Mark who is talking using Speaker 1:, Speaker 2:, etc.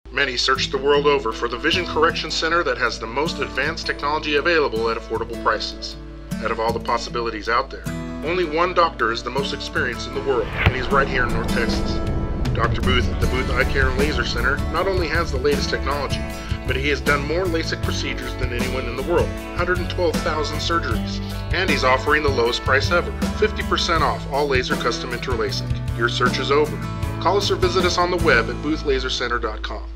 Speaker 1: Many search the world over for the vision correction center that has the most advanced technology available at affordable prices. Out of all the possibilities out there, only one doctor is the most experienced in the world, and he's right here in North Texas. Dr. Booth at the Booth Eye Care and Laser Center not only has the latest technology, but he has done more LASIK procedures than anyone in the world, 112,000 surgeries. And he's offering the lowest price ever, 50% off all laser custom interLASIK. Your search is over. Call us or visit us on the web at boothlasercenter.com.